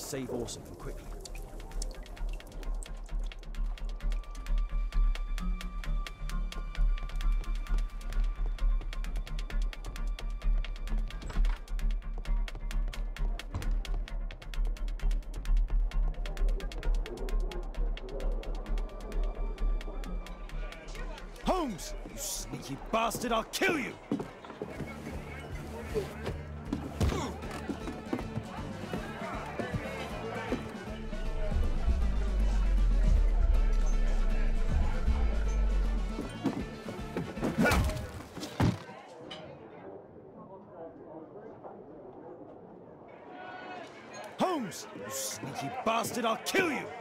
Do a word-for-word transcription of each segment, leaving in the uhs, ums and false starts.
save Orson quickly. Holmes! You sneaky bastard, I'll kill you! Holmes! You sneaky bastard, I'll kill you!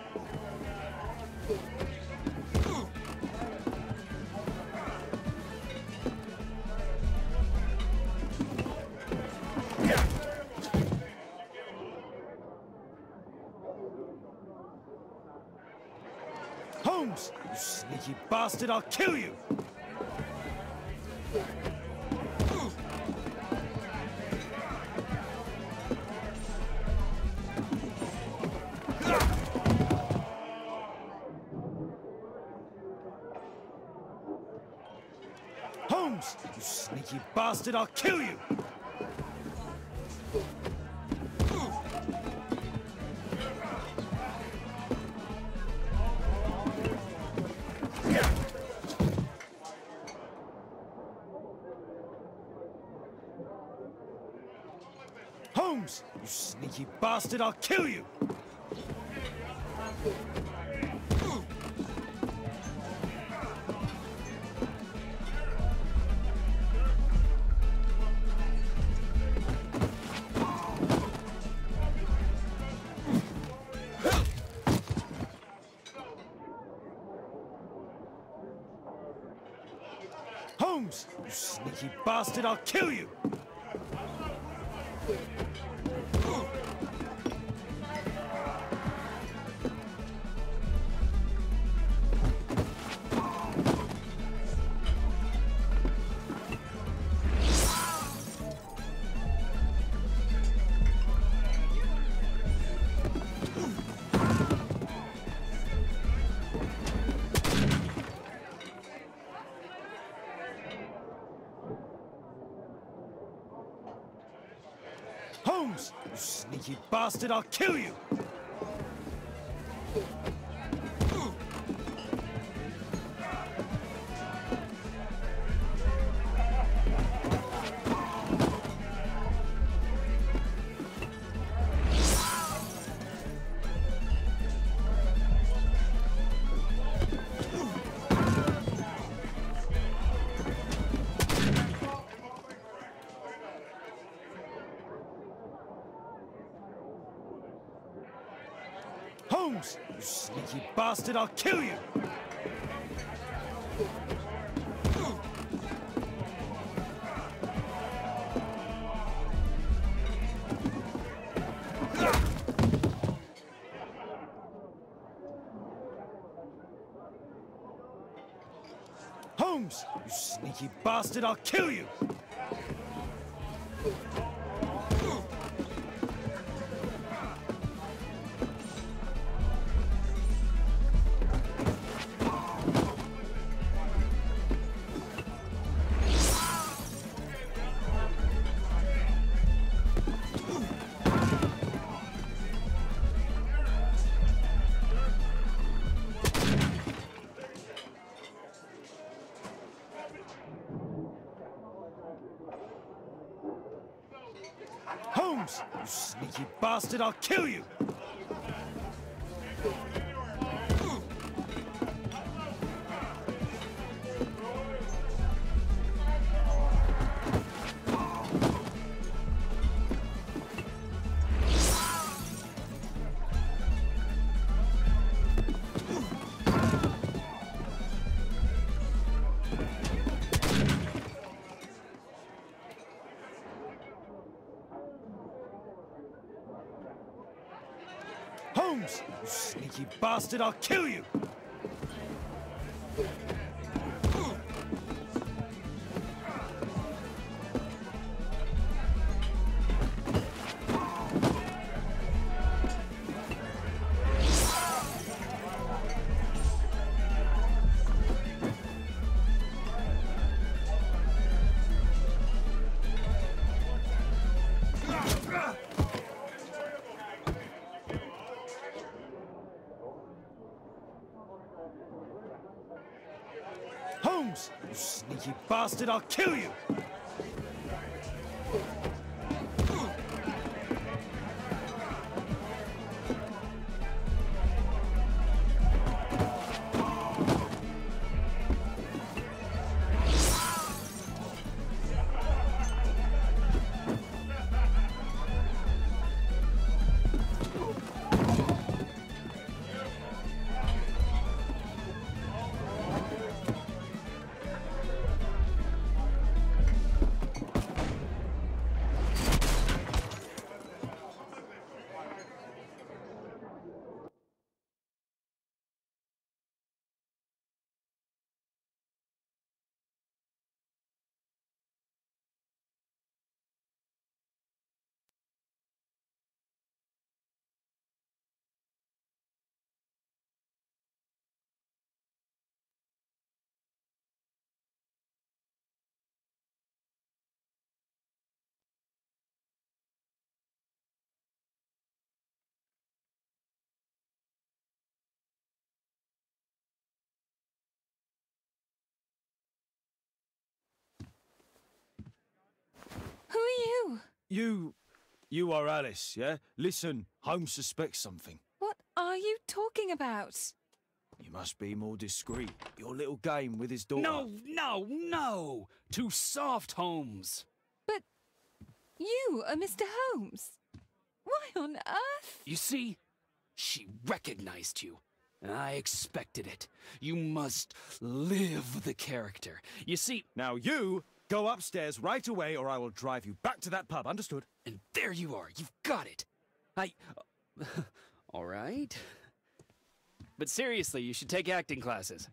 Holmes! You sneaky bastard, I'll kill you! Holmes! You sneaky bastard, I'll kill you! Holmes! You sneaky bastard, I'll kill you! Holmes! You sneaky bastard, I'll kill you! Holmes! You sneaky bastard, I'll kill you! Holmes! You sneaky bastard, I'll kill you! Holmes! You sneaky bastard, I'll kill you! Holmes! You sneaky bastard, I'll kill you! Holmes! You sneaky bastard, I'll kill you! sneaky bastard, I'll kill you! Who are you? You... you are Alice, yeah? Listen, Holmes suspects something. What are you talking about? You must be more discreet. Your little game with his daughter. No, no, no! Too soft, Holmes! But you are Mister Holmes. Why on earth? You see? She recognized you. And I expected it. You must live the character. You see... Now you go upstairs right away or I will drive you back to that pub, understood? And there you are. You've got it. I... All right. But seriously, you should take acting classes.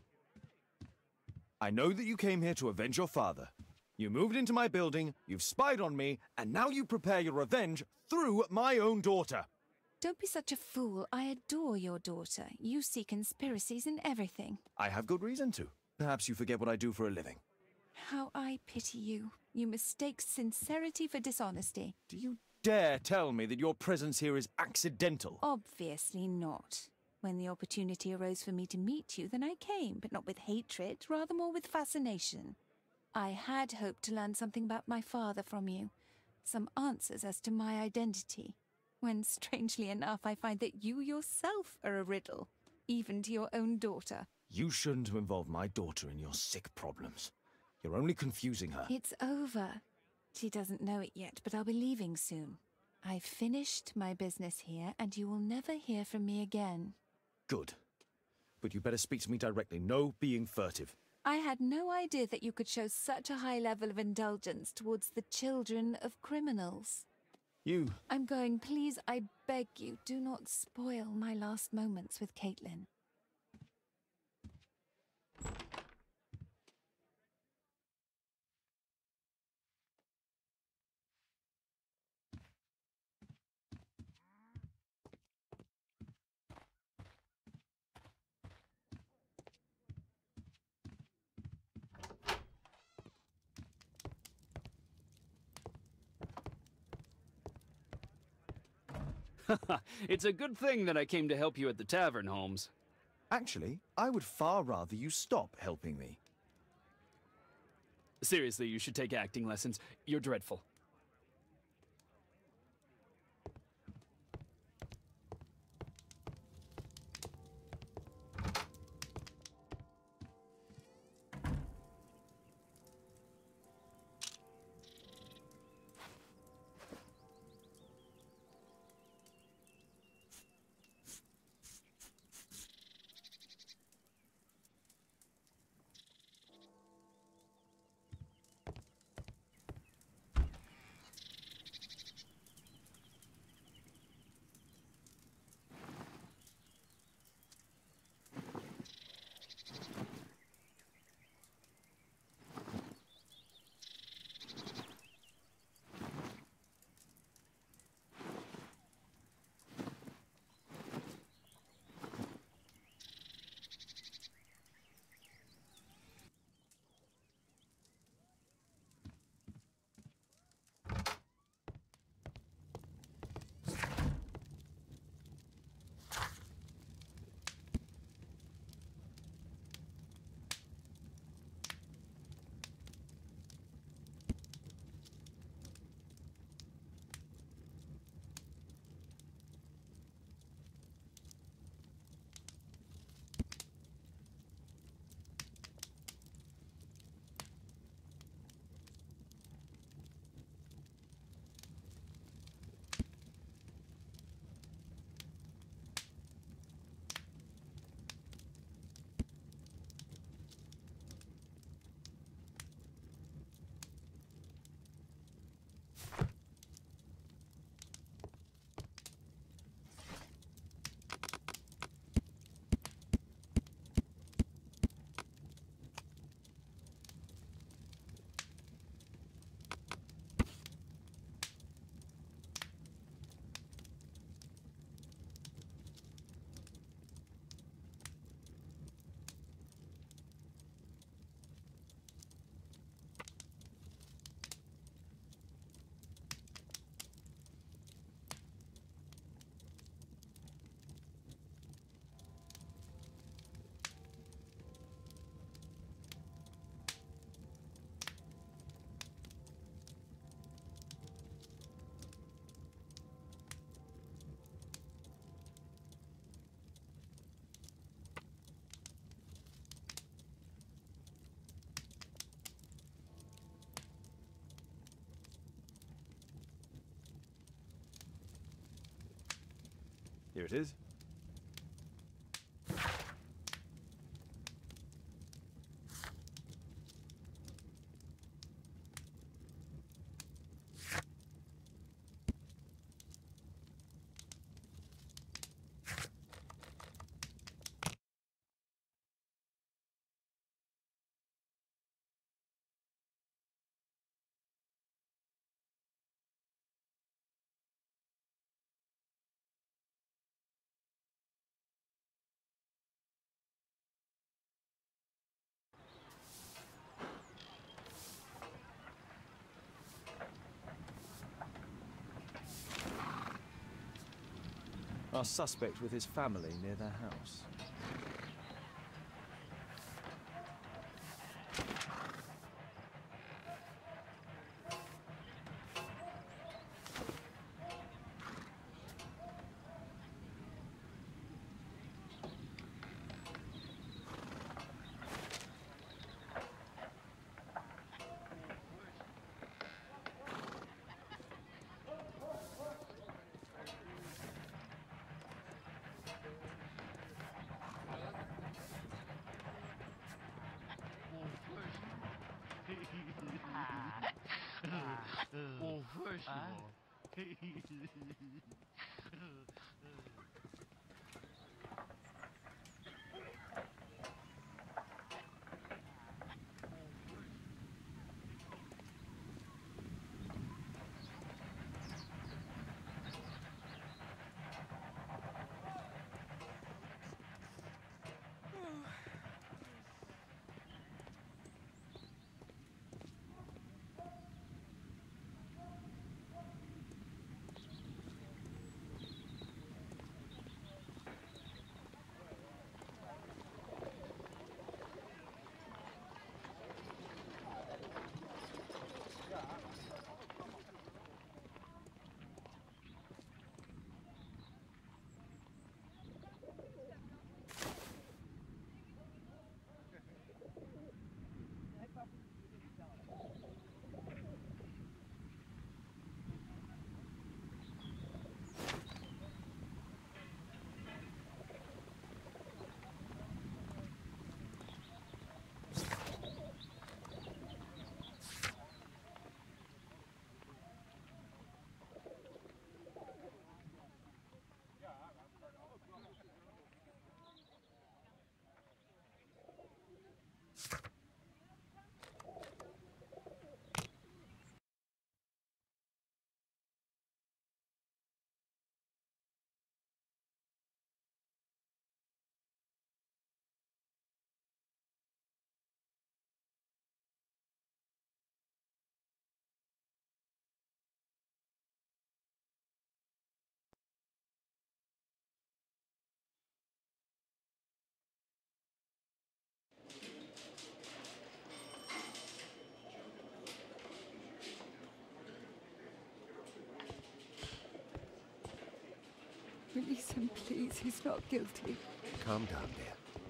I know that you came here to avenge your father. You moved into my building, you've spied on me, and now you prepare your revenge through my own daughter. Don't be such a fool. I adore your daughter. You see conspiracies in everything. I have good reason to. Perhaps you forget what I do for a living. How I pity you. You mistake sincerity for dishonesty. Do you dare tell me that your presence here is accidental? Obviously not. When the opportunity arose for me to meet you, then I came, but not with hatred, rather more with fascination. I had hoped to learn something about my father from you. Some answers as to my identity. When, strangely enough, I find that you yourself are a riddle, even to your own daughter. You shouldn't have involved my daughter in your sick problems. You're only confusing her. It's over. She doesn't know it yet, but I'll be leaving soon. I've finished my business here, and you will never hear from me again. Good. But you better speak to me directly. No being furtive. I had no idea that you could show such a high level of indulgence towards the children of criminals. You... I'm going. Please, I beg you, do not spoil my last moments with Caitlin. It's a good thing that I came to help you at the tavern, Holmes. Actually, I would far rather you stop helping me. Seriously, you should take acting lessons. You're dreadful. Here it is. Our suspect with his family near their house. Well, first of all, Release him, please. He's not guilty. Calm down, dear.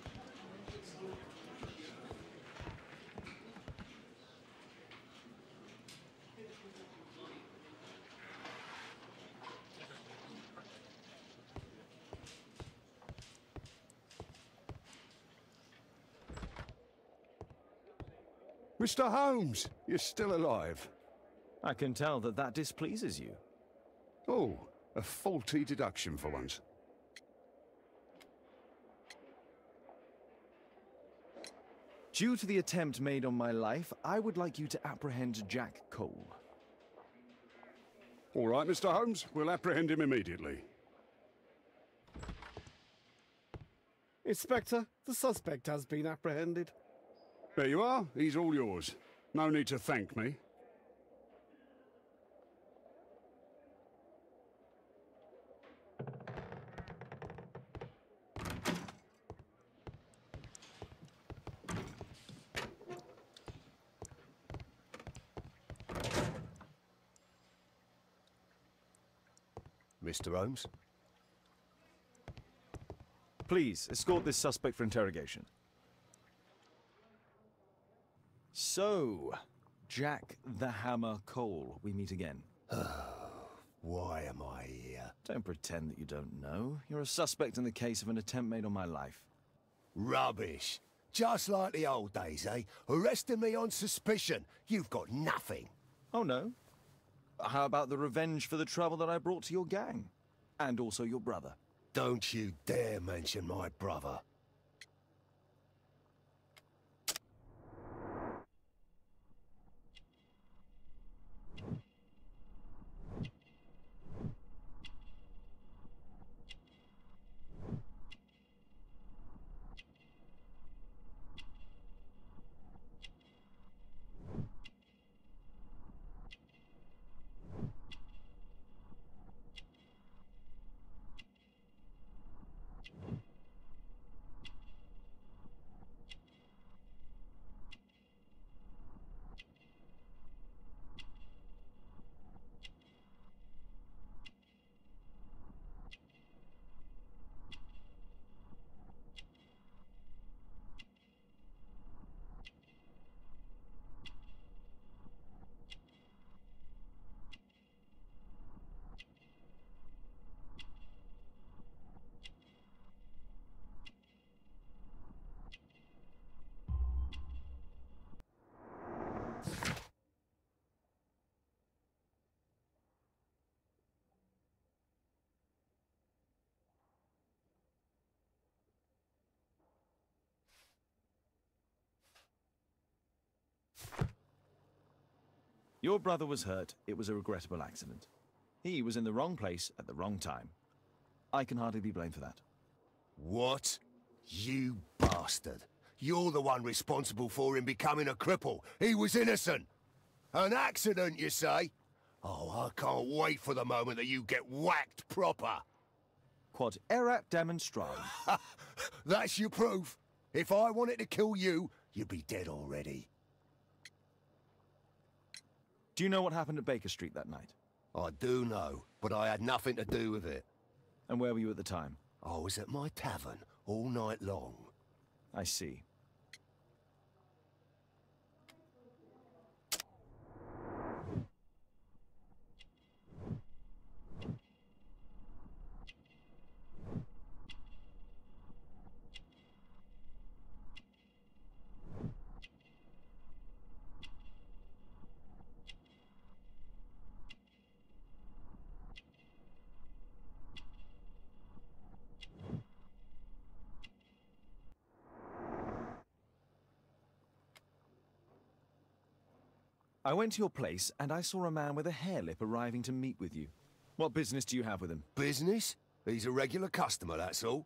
Mister Holmes, you're still alive. I can tell that that displeases you. Oh, a faulty deduction for once. Due to the attempt made on my life, I would like you to apprehend Jack Cole. All right, Mister Holmes, we'll apprehend him immediately. Inspector, the suspect has been apprehended. There you are. He's all yours. No need to thank me. Mister Holmes? Please, escort this suspect for interrogation. So, Jack the Hammer Cole, we meet again. Why am I here? Don't pretend that you don't know. You're a suspect in the case of an attempt made on my life. Rubbish. Just like the old days, eh? Arresting me on suspicion. You've got nothing. Oh, no? How about the revenge for the trouble that I brought to your gang? And also your brother. Don't you dare mention my brother. Your brother was hurt. It was a regrettable accident. He was in the wrong place at the wrong time. I can hardly be blamed for that. What? You bastard. You're the one responsible for him becoming a cripple. He was innocent. An accident, you say? Oh, I can't wait for the moment that you get whacked proper. Quod erat demonstrandum. That's your proof. If I wanted to kill you, you'd be dead already. Do you know what happened at Baker Street that night? I do know, but I had nothing to do with it. And where were you at the time? I was at my tavern all night long. I see. I went to your place, and I saw a man with a hair lip arriving to meet with you. What business do you have with him? Business? He's a regular customer, that's all.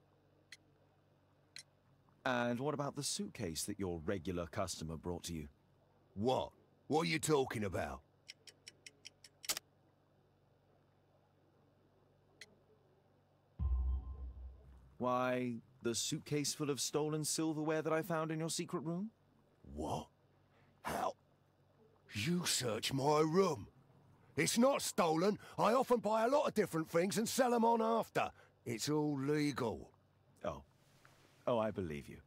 And what about the suitcase that your regular customer brought to you? What? What are you talking about? Why, the suitcase full of stolen silverware that I found in your secret room? What? How? You search my room. It's not stolen. I often buy a lot of different things and sell them on after. It's all legal. Oh. Oh, I believe you.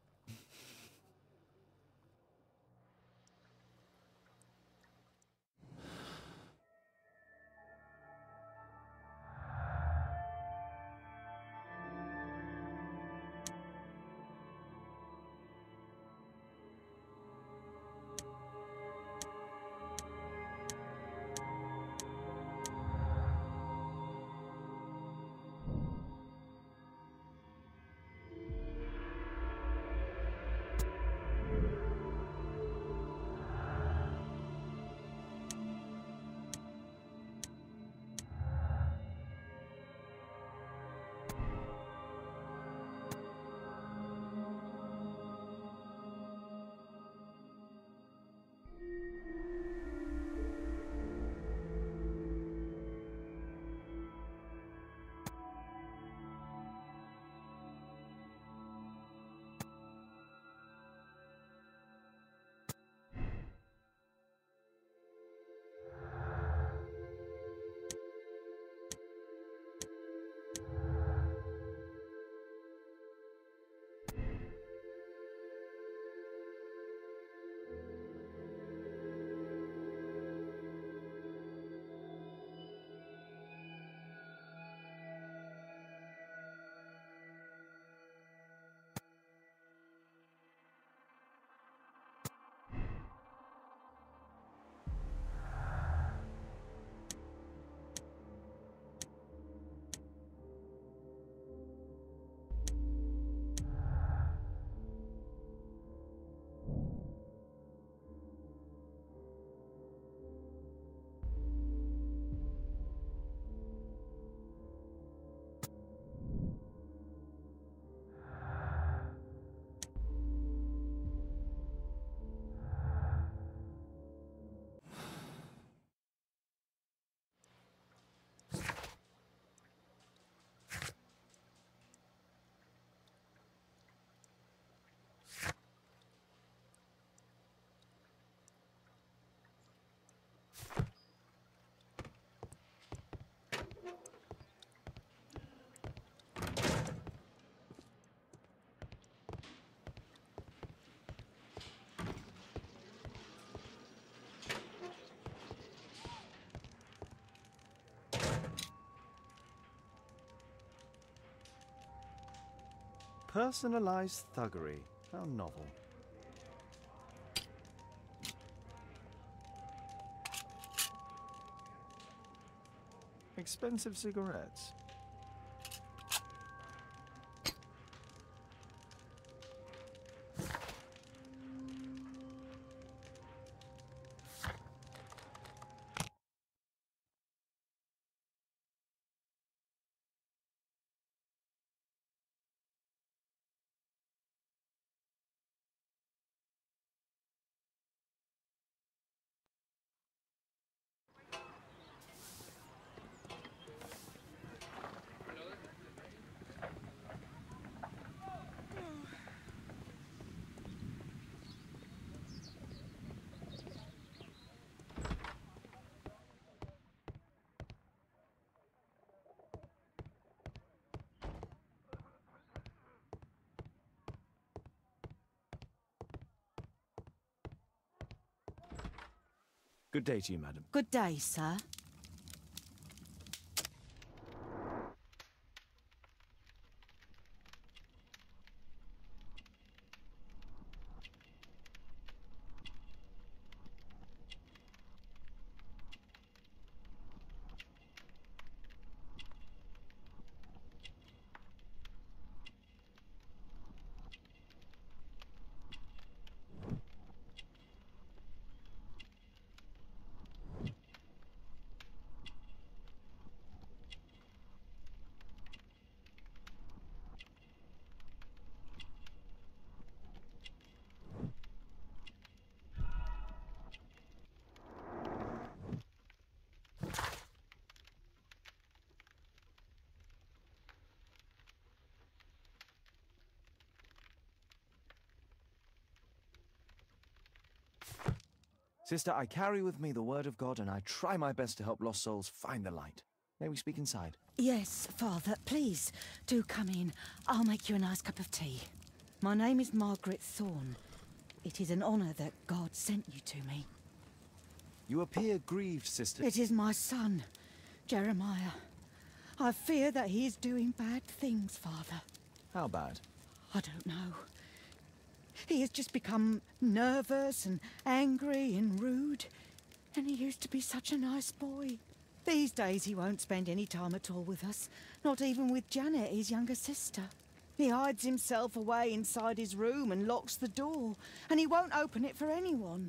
Personalized thuggery. How novel. Expensive cigarettes. Good day to you, madam. Good day, sir. Sister, I carry with me the word of God, and I try my best to help lost souls find the light. May we speak inside? Yes, Father, please, do come in. I'll make you a nice cup of tea. My name is Margaret Thorne. It is an honour that God sent you to me. You appear grieved, sister. It is my son, Jeremiah. I fear that he is doing bad things, Father. How bad? I don't know. He has just become nervous and angry and rude. And he used to be such a nice boy. These days he won't spend any time at all with us. Not even with Janet, his younger sister. He hides himself away inside his room and locks the door. And he won't open it for anyone.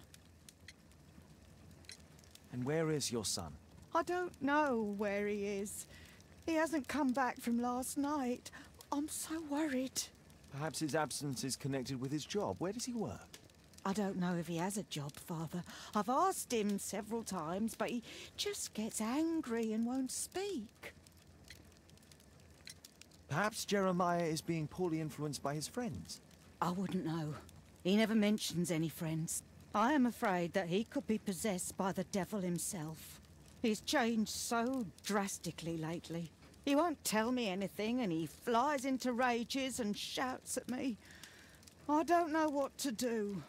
And where is your son? I don't know where he is. He hasn't come back from last night. I'm so worried. Perhaps his absence is connected with his job. Where does he work? I don't know if he has a job, Father. I've asked him several times, but he just gets angry and won't speak. Perhaps Jeremiah is being poorly influenced by his friends. I wouldn't know. He never mentions any friends. I am afraid that he could be possessed by the devil himself. He's changed so drastically lately. He won't tell me anything, and he flies into rages and shouts at me. I don't know what to do.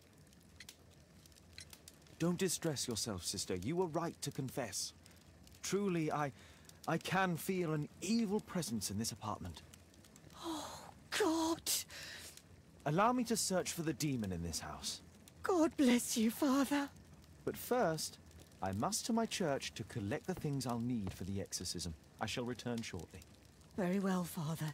Don't distress yourself, sister. You were right to confess. Truly, I... I can feel an evil presence in this apartment. Oh, God! Allow me to search for the demon in this house. God bless you, Father. But first, I must to my church to collect the things I'll need for the exorcism. I shall return shortly. Very well, Father.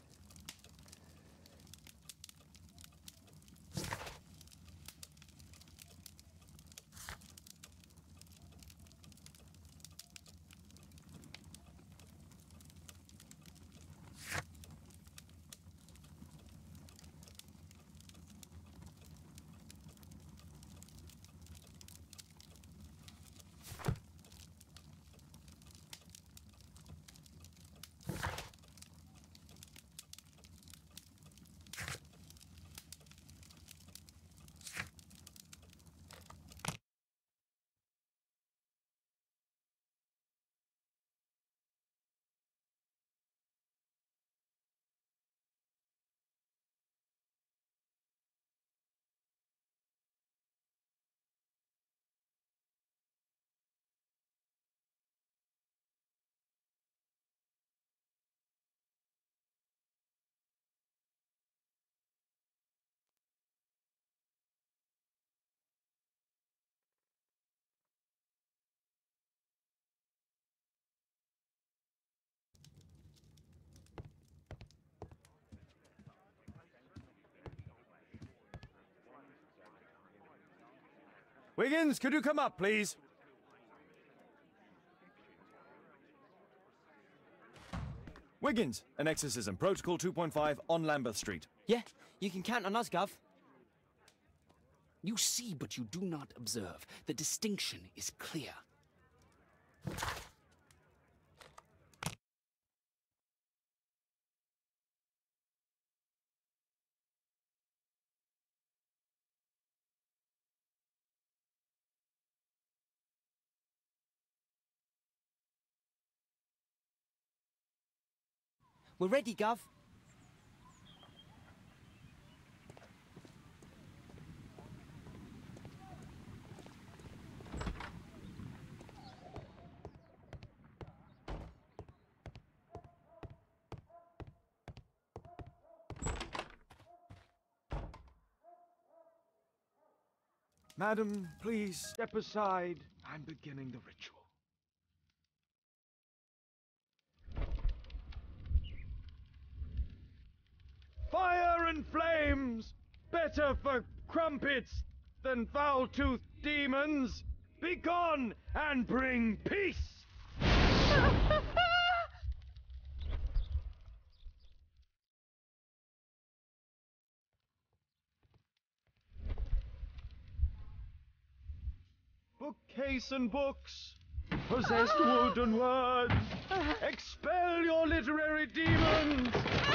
Wiggins, could you come up, please? Wiggins, an exorcism. Protocol two point five on Lambeth Street. Yeah, you can count on us, Gov. You see, but you do not observe. The distinction is clear. We're ready, Gov. Madam, please step aside. I'm beginning the ritual. Fire and flames! Better for crumpets than foul-toothed demons! Begone and bring peace! Bookcase and books, possessed wood and words, expel your literary demons!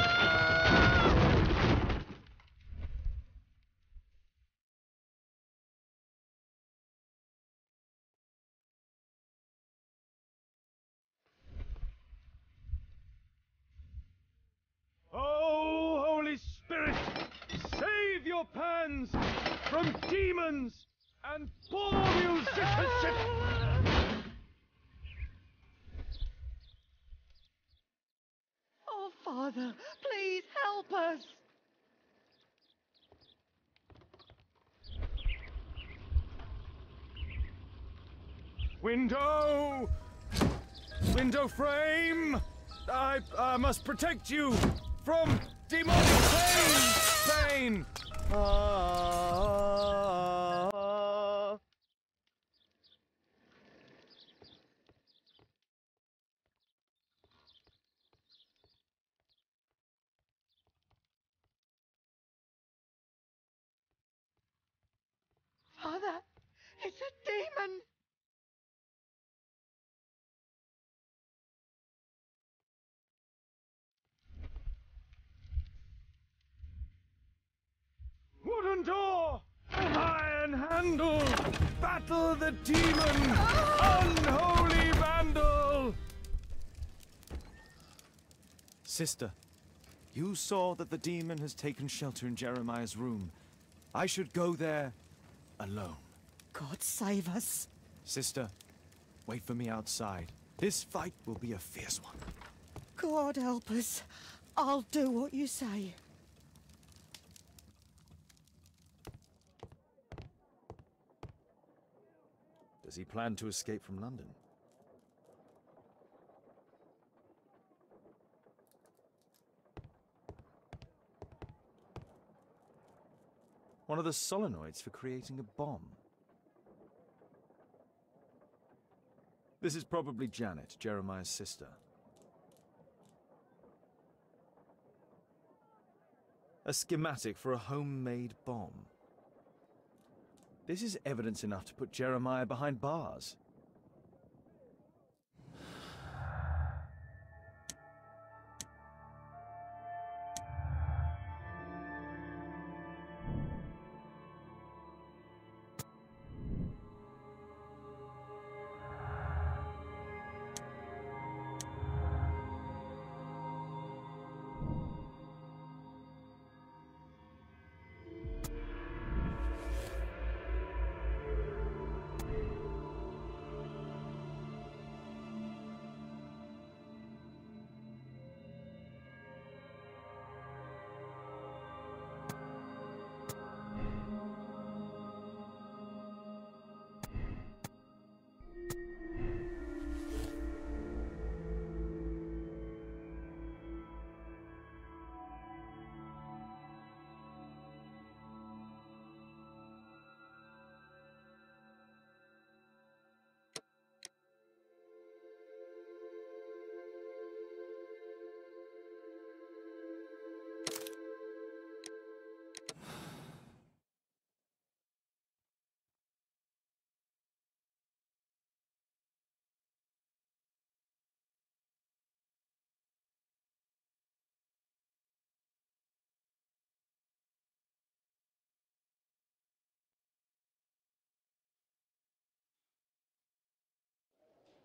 Oh, Holy Spirit, save your pans from demons and poor musicianship! Oh, Father, please help us. Window! Window frame! I, I must protect you from demonic pain! Pain! Ah. Father, it's a demon. Wooden door! Iron handle! Battle the demon! Unholy vandal! Sister, you saw that the demon has taken shelter in Jeremiah's room. I should go there alone. God save us. Sister, wait for me outside. This fight will be a fierce one. God help us. I'll do what you say. Does he plan to escape from London? One of the solenoids for creating a bomb. This is probably Janet, Jeremiah's sister. A schematic for a homemade bomb. This is evidence enough to put Jeremiah behind bars.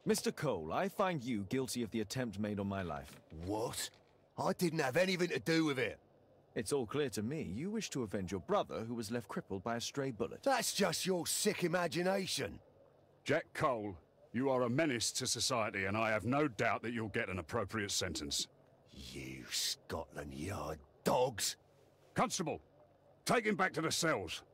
Mister Cole, I find you guilty of the attempt made on my life. What? I didn't have anything to do with it. It's all clear to me. You wish to avenge your brother who was left crippled by a stray bullet. That's just your sick imagination. Jack Cole, you are a menace to society, and I have no doubt that you'll get an appropriate sentence. You Scotland Yard dogs. Constable, take him back to the cells.